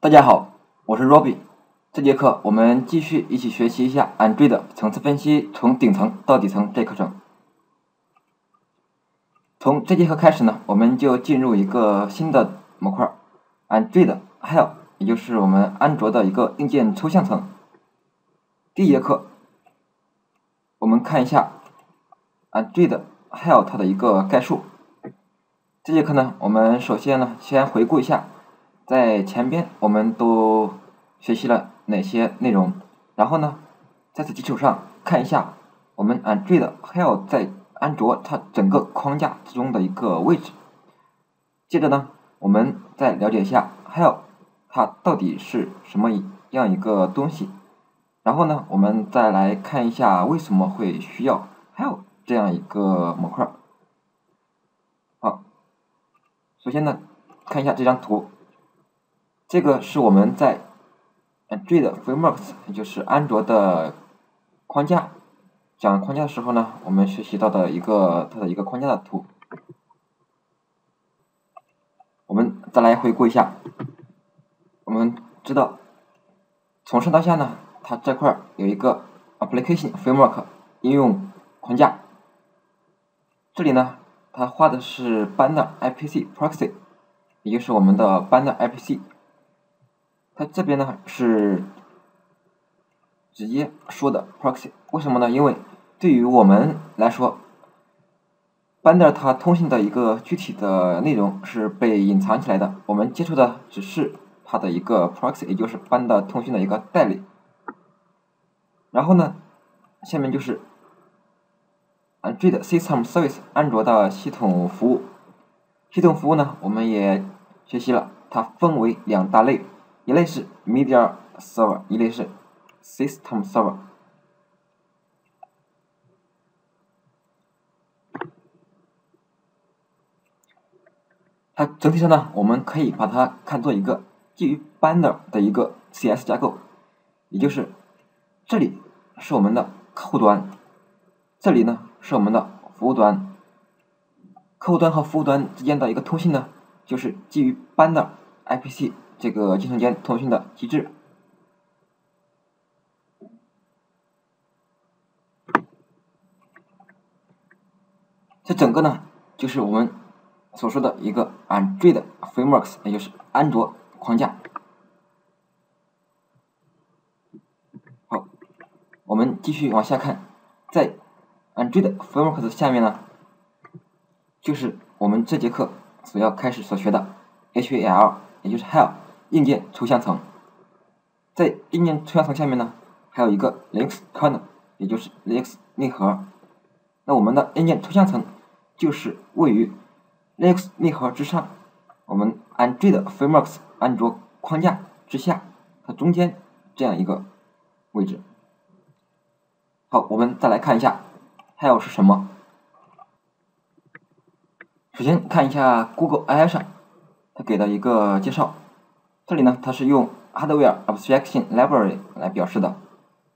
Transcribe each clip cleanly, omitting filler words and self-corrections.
大家好，我是 Robbie。这节课我们继续一起学习一下 Android 层次分析从顶层到底层这课程。从这节课开始呢，我们就进入一个新的模块 Android Hell， 也就是我们安卓的一个硬件抽象层。第一节课我们看一下 Android Hell 它的一个概述。这节课呢，我们首先呢先回顾一下在前边我们都学习了哪些内容，然后呢在此基础上看一下我们 Android Hell 在安卓它整个框架之中的一个位置。接着呢我们再了解一下 Hell 它到底是什么样一个东西，然后呢我们再来看一下为什么会需要 Hell 这样一个模块。好，首先呢看一下这张图，这个是我们在 Android Frameworks， 也就是安卓的框架讲框架的时候呢，我们学习到的它的一个框架的图。我们再来回顾一下，我们知道从上到下呢，它这块有一个 Application Framework 应用框架，这里呢它画的是 Banner IPC Proxy， 也就是我们的 Banner IPC。它这边呢是直接说的 proxy， 为什么呢？因为对于我们来说 Banner 它通信的一个具体的内容是被隐藏起来的，我们接触的只是它的一个 proxy， 也就是 Banner 通讯的一个代理。然后呢下面就是 Android System Service， 安卓的系统服务。系统服务呢我们也学习了，它分为两大类，一类是 Media Server， 一类是 System Server。它整体上呢，我们可以把它看作一个基于 Banner 的一个 CS 架构，也就是这里是我们的客户端，这里呢是我们的服务端。客户端和服务端之间的一个通信呢，就是基于 Banner IPC 这个进程间通讯的机制。这整个呢就是我们所说的一个 Android Frameworks， 也就是安卓框架。好，我们继续往下看，在 Android Frameworks 下面呢，就是我们这节课所开始所学的 HAL， 也就是 Hell 硬件抽象层。在硬件抽象层下面呢，还有一个 Linux Kernel， 也就是 Linux 内核。那我们的硬件抽象层就是位于 Linux 内核之上，我们 Android Frameworks 安卓框架之下，它中间这样一个位置。好，我们再来看一下 Hell 是什么。首先看一下 Google AI 上它给的一个介绍，这里呢它是用 Hardware Abstraction Library 来表示的。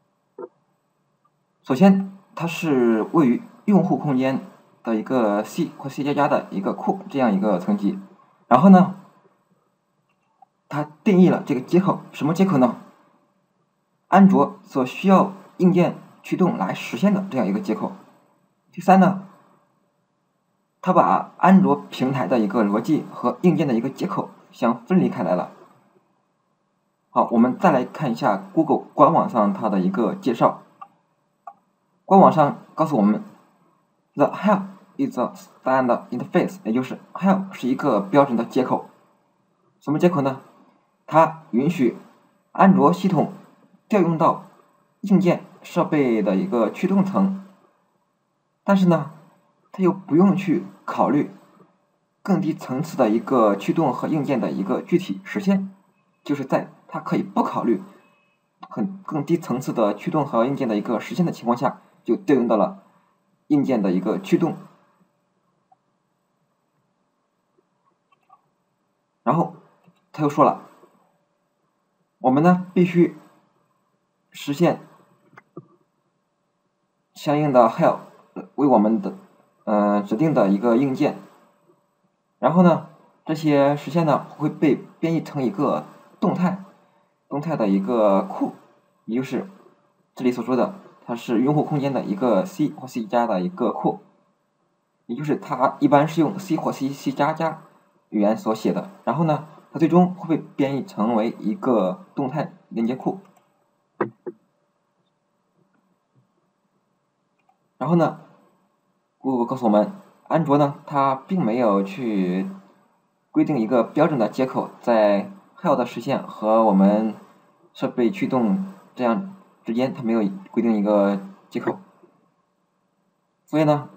首先它是位于用户空间的一个 C 或 C++ 的一个库这样一个层级，然后呢它定义了这个接口，什么接口呢？安卓所需要硬件驱动来实现的这样一个接口。第三呢，它把安卓平台的一个逻辑和硬件的一个接口相分离开来了。好，我们再来看一下 Google 官网上它的一个介绍。官网上告诉我们 The Hell is a standard interface， 也就是 Hell 是一个标准的接口。什么接口呢？它允许安卓系统调用到硬件设备的一个驱动层，但是呢它又不用去考虑更低层次的一个驱动和硬件的一个具体实现，就是在它可以不考虑更低层次的驱动和硬件的一个实现的情况下，就调用到了硬件的一个驱动。然后他又说了，我们呢必须实现相应的 Hell 为我们的指定的一个硬件，然后呢这些实现呢会被编译成一个动态的一个库，也就是这里所说的，它是用户空间的一个 C 或 C 加的一个库，也就是它一般是用 C 或 C 加加语言所写的，然后呢，它最终会被编译成为一个动态连接库。然后呢，谷歌告诉我们，安卓呢，它并没有去规定一个标准的接口在 HEL 的实现和我们设备驱动这样之间，它没有规定一个接口，所以呢，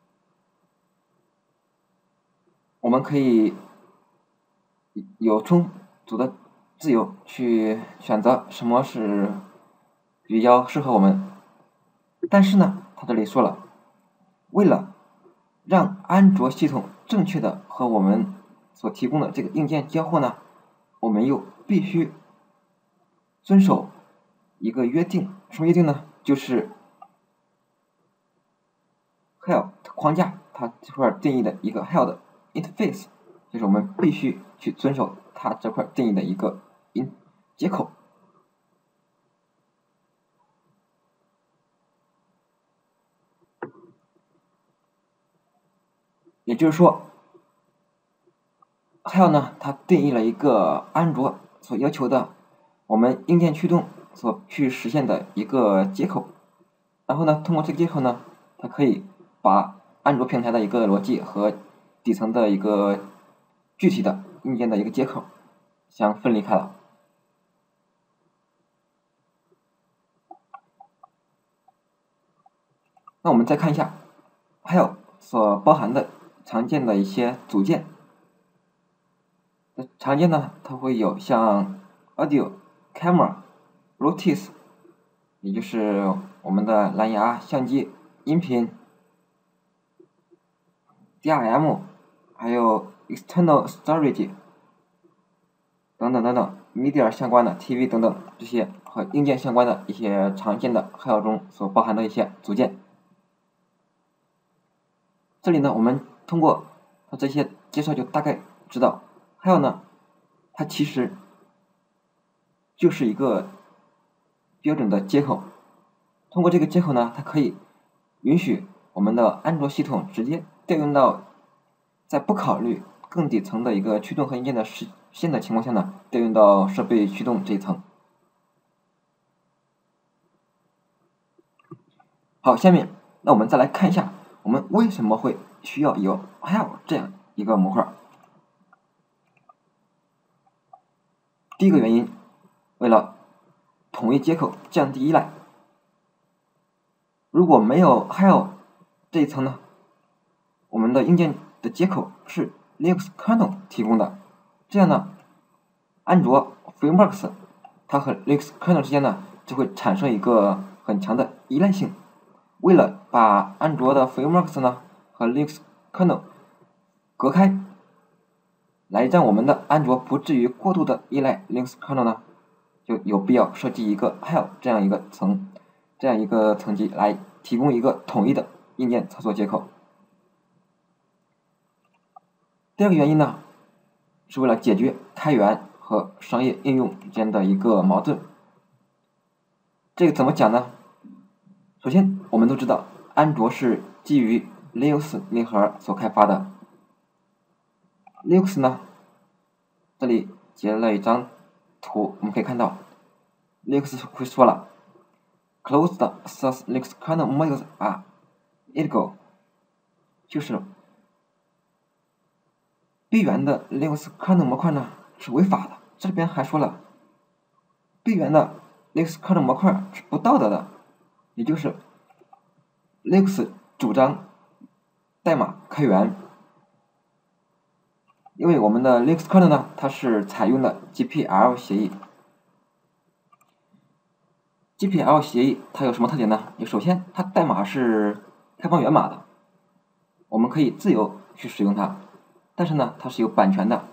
我们可以有充足的自由去选择什么是比较适合我们。但是呢，他这里说了，为了让安卓系统正确的和我们所提供的这个硬件交互呢，我们又必须遵守一个约定。什么约定呢？就是 HEL 框架它这块定义的一个 HEL 的 interface， 就是我们必须去遵守它这块定义的一个接口。也就是说 HEL 呢，它定义了一个安卓所要求的我们硬件驱动所去实现的一个接口，然后呢，通过这个接口呢，它可以把安卓平台的一个逻辑和底层的一个具体的硬件的一个接口相分离开了。那我们再看一下 HEL 所包含的常见的一些组件。常见呢，它会有像 Audio、Camera、Bluetooth， 也就是我们的蓝牙、相机、音频、DRM， 还有 External Storage 等等等等 Media 相关的 TV 等等这些和硬件相关的一些常见的 HEL 中所包含的一些组件。这里呢，我们通过它这些介绍就大概知道 HEL 呢，它其实就是一个标准的接口。通过这个接口呢，它可以允许我们的安卓系统直接调用到在不考虑更底层的一个驱动和硬件的实现的情况下呢，调用到设备驱动这一层。好，下面那我们再来看一下，我们为什么会需要有 HEL 这样一个模块。第一个原因，为了统一接口，降低依赖。如果没有 HEL 这一层呢，我们的硬件的接口是 Linux kernel 提供的，这样呢，安卓 frameworks 它和 Linux kernel 之间呢就会产生一个很强的依赖性。为了把安卓的 frameworks 呢和 Linux kernel 隔开，来让我们的安卓不至于过度的依赖 Linux kernel 呢，就有必要设计一个 HEL 这样一个层级来提供一个统一的硬件操作接口。第二个原因呢，是为了解决开源和商业应用间的一个矛盾。这个怎么讲呢？首先，我们都知道安卓是基于 Linux 内核所开发的。Linux 呢，这里截了一张图，我们可以看到 Linux 会说了 ，Closed source Linux kernel modules are illegal， 就是闭源的 Linux kernel 模块呢是违法的。这边还说了，闭源的 Linux kernel 模块是不道德的，也就是 Linux 主张代码开源。因为我们的 Linux kernel 呢，它是采用的 GPL 协议。GPL 协议它有什么特点呢？首先，它代码是开放源码的，我们可以自由去使用它，但是呢，它是有版权的。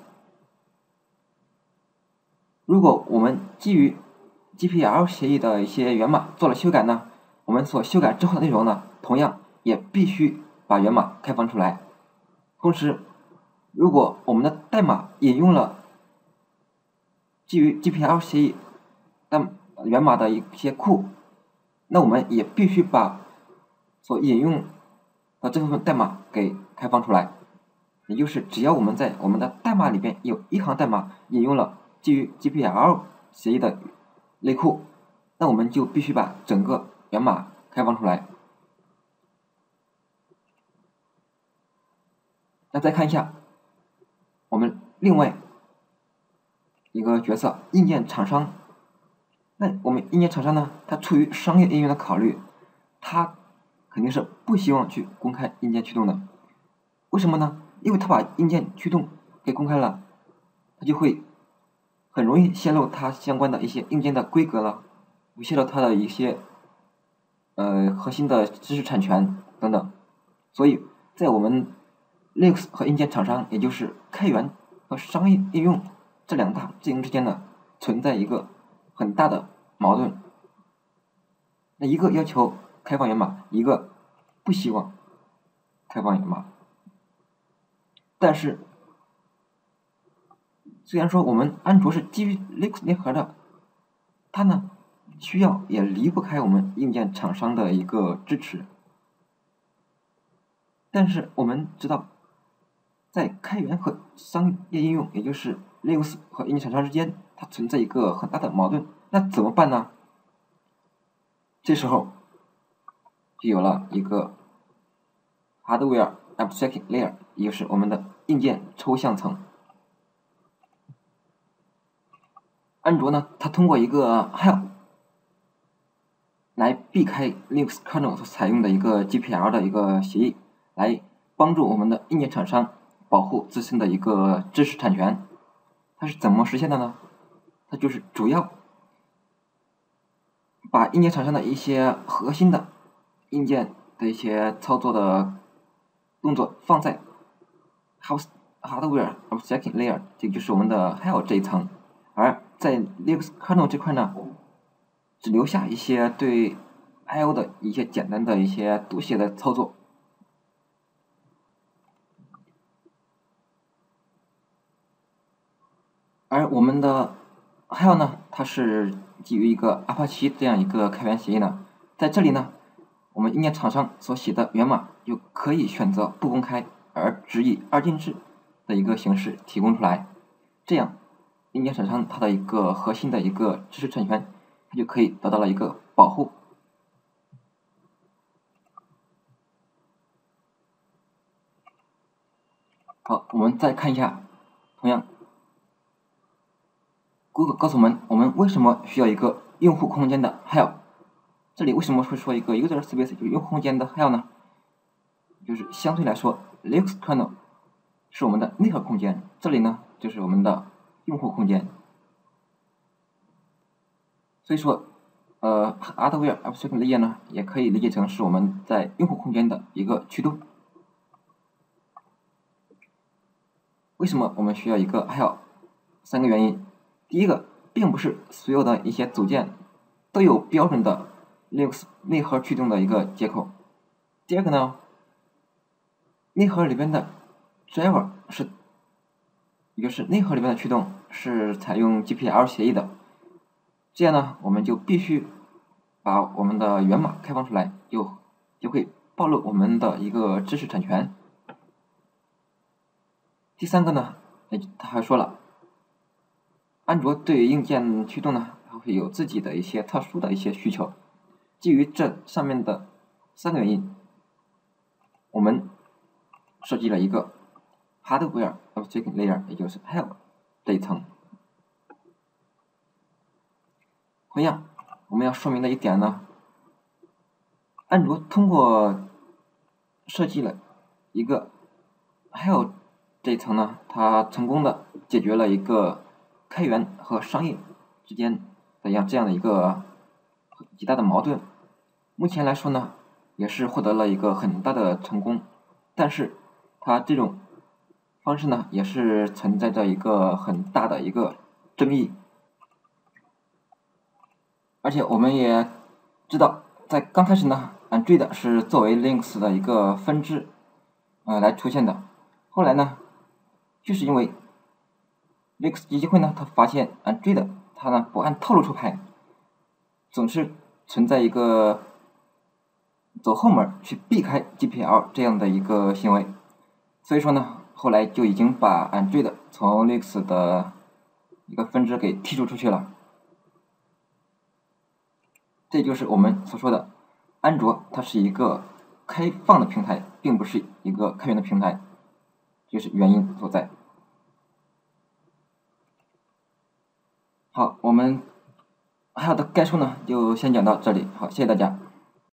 如果我们基于 GPL 协议的一些源码做了修改呢，我们所修改之后的内容呢，同样也必须把源码开放出来。同时，如果我们的代码引用了基于 GPL 协议的源码的一些库，那我们也必须把所引用的这部分代码给开放出来。也就是只要我们在我们的代码里边有一行代码引用了基于 GPL 协议的类库，那我们就必须把整个源码开放出来。那再看一下我们另外一个角色硬件厂商。那我们硬件厂商呢，它出于商业应用的考虑，它肯定是不希望去公开硬件驱动的。为什么呢？因为它把硬件驱动给公开了，它就会很容易泄露它相关的一些硬件的规格了，泄露它的一些核心的知识产权等等。所以在我们 Linux 和硬件厂商，也就是开源和商业应用这两大阵营之间呢，存在一个很大的矛盾。那一个要求开放源码，一个不希望开放源码。但是虽然说我们安卓是基于 Linux 内核的，它呢需要也离不开我们硬件厂商的一个支持。但是我们知道，在开源和商业应用，也就是 Linux 和硬件厂商之间，它存在一个很大的矛盾。那怎么办呢？这时候就有了一个 Hardware Abstraction Layer， 也就是我们的硬件抽象层。安卓呢，它通过一个 help 来避开 Linux kernel 所采用的一个 GPL 的一个协议，来帮助我们的硬件厂商保护自身的一个知识产权。它是怎么实现的呢？它就是主要把硬件厂商的一些核心的硬件的一些操作的动作放在 Hardware Abstraction Layer， 这就是我们的 Help 这一层，而在 Linux kernel 这块呢，只留下一些对 I/O 的一些简单的一些读写的操作。而我们的 Help 呢，它是基于一个 Apache 这样一个开源协议呢，在这里呢，我们硬件厂商所写的源码就可以选择不公开，而只以二进制的一个形式提供出来，这样硬件厂商它的一个核心的一个知识产权，它就可以得到了一个保护。好，我们再看一下，同样 Google 告诉我们为什么需要一个用户空间的 Help。这里为什么会说一个 user space 就是用户空间的 Help 呢？就是相对来说 Linux kernel 是我们的内核空间，这里呢就是我们的用户空间。所以说Hardware Abstraction Layer 呢，也可以理解成是我们在用户空间的一个驱动。为什么我们需要一个 Help？ 三个原因。第一个，并不是所有的一些组件都有标准的 Linux 内核驱动的一个接口。第二个呢，内核里边的 driver 也就是内核里边的驱动是采用 GPL 协议的，这样呢，我们就必须把我们的源码开放出来，就会暴露我们的一个知识产权。第三个呢，他还说了，安卓对硬件驱动呢，它会有自己的一些特殊的一些需求。基于这上面的三个原因，我们设计了一个 Hardware Abstraction Layer， 也就是 Help 这一层。同样，我们要说明的一点呢，安卓通过设计了一个 Help 这一层呢，它成功的解决了一个开源和商业之间的这样的一个极大的矛盾。目前来说呢，也是获得了一个很大的成功，但是它这种方式呢，也是存在着一个很大的一个争议。而且我们也知道，在刚开始呢 ，Android 是作为 Linux 的一个分支来出现的。后来呢，就是因为 Linux 基金会呢，它发现 Android 它呢不按套路出牌，总是存在一个走后门去避开 GPL 这样的一个行为，所以说呢，后来就已经把 Android 从 Linux 的一个分支给剔除出去了。这就是我们所说的，安卓它是一个开放的平台，并不是一个开源的平台，这是原因所在。好，我们还有的概述呢，就先讲到这里。好，谢谢大家。